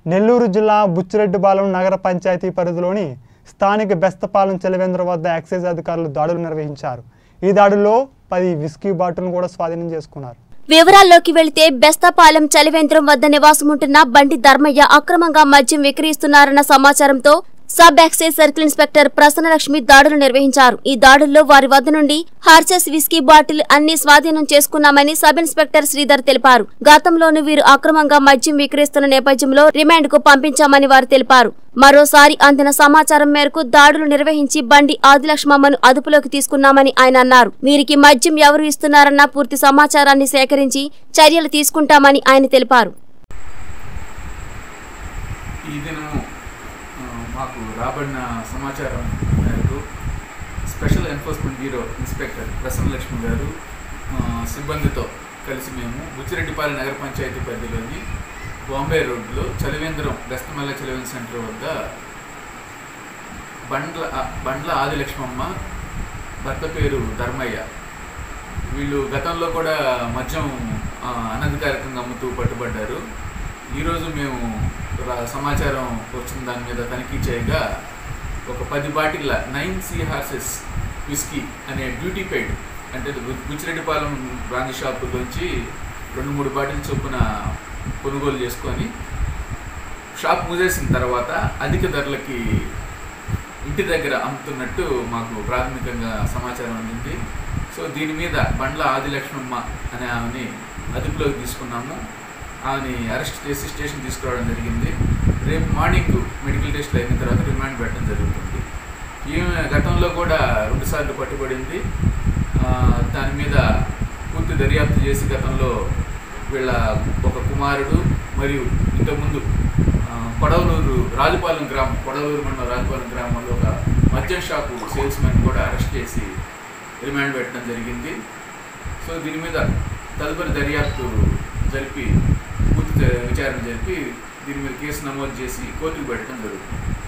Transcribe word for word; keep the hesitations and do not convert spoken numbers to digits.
నెల్లూరు జిల్లా బుచ్చిరెడ్డిపాలెం నగర పంచాయతీ పరిధిలోని స్థానిక బెస్తపాలెం చలివేంద్రం వద్ద ఎక్సైజ్ అధికారులు దాడులు నిర్వహించారు. ఈ దాడుల్లో పది విస్కీ బాటిల్ను కూడా స్వాధీనం చేసుకున్నారు. వివరాల్లోకి వెళితే బెస్తపాలెం చలివేంద్రం వద్ద నివాసముంటున్న బండి ధర్మయ్య అక్రమంగా మద్యం విక్రయిస్తున్నారన్న సమాచారంతో sub excise circle inspector Prasannalakshmi దాడులు నిర్వహించారు. ఈ దాడుల్లో వారి వద్ద నుండి హార్సెస్ విస్కీ బాటిల్ అన్ని స్వాధీనం చేసుకున్నామని సబ్ ఇన్స్పెక్టర్ శ్రీధర్ తెలిపారు. గతంలోనూ వీరు అక్రమంగా మద్యం విక్రయిస్తున్న నేపథ్యంలో రిమాండ్ కు పంపించామని వారు తెలిపారు. మరోసారి అందిన సమాచారం మేరకు దాడులు నిర్వహించి బండి ఆదిలక్ష్మమ్మను అదుపులోకి తీసుకున్నామని ఆయన అన్నారు. వీరికి మద్యం ఎవరు ఇస్తున్నారన్న పూర్తి సమాచారాన్ని సేకరించి చర్యలు తీసుకుంటామని ఆయన తెలిపారు. మాకు రాబడిన సమాచారం మేరకు special enforcement bureau inspector Prasannalakshmi గారు సిబ్బందితో కలిసి మేము బుచ్చిరెడ్డిపాలెం నగర పంచాయతీ పరిధిలోని బాంబే రోడ్లో చలివేంద్రం బెస్తమల్ల చలివేంద్రం సెంటర్ వద్ద బండ్ల బండ్ల ఆదిలక్ష్మమ్మ, భర్త పేరు ధర్మయ్య, వీళ్ళు గతంలో కూడా మద్యం అనధికారికంగా అమ్ముతూ పట్టుబడ్డారు. ఈరోజు మేము సమాచారం వచ్చిన దాని మీద తనిఖీ చేయగా ఒక పది బాటిళ్ళ నైన్ సీ హార్సెస్ విస్కీ అనే డ్యూటీ పెయిడ్ అంటే బుచ్చిరెడ్డిపాలెం బ్రాంచ్ షాపులోంచి రెండు మూడు బాటిల్ చొప్పున కొనుగోలు చేసుకొని షాప్ మూసేసిన తర్వాత అధిక ధరలకి ఇంటి దగ్గర అమ్ముతున్నట్టు మాకు ప్రాథమికంగా సమాచారం అందింది. సో దీని మీద బండ్ల ఆదిలక్ష్మమ్మ అనే ఆమెని అదుపులోకి తీసుకున్నాము. ఆమెని అరెస్ట్ చేసి స్టేషన్ తీసుకురావడం జరిగింది. రేపు మార్నింగ్ మెడికల్ టెస్ట్లు అయిన తర్వాత రిమాండ్ పెట్టడం జరుగుతుంది. ఈమె గతంలో కూడా రెండుసార్లు పట్టుబడింది. దాని మీద పూర్తి దర్యాప్తు చేసి గతంలో వీళ్ళ ఒక కుమారుడు మరియు ఇంతకుముందు కొడవలూరు రాజుపాలెం గ్రామం కొడవలూరు మండలం రాజుపాలెం గ్రామంలో ఒక మద్యం షాపు సేల్స్ మ్యాన్ కూడా అరెస్ట్ చేసి రిమాండ్ పెట్టడం జరిగింది. సో దీని మీద తదుపరి దర్యాప్తు జరిపి పూర్తి విచారణ జరిపి దీని మీద కేసు నమోదు చేసి కోర్టుకు పెట్టడం జరుగుతుంది.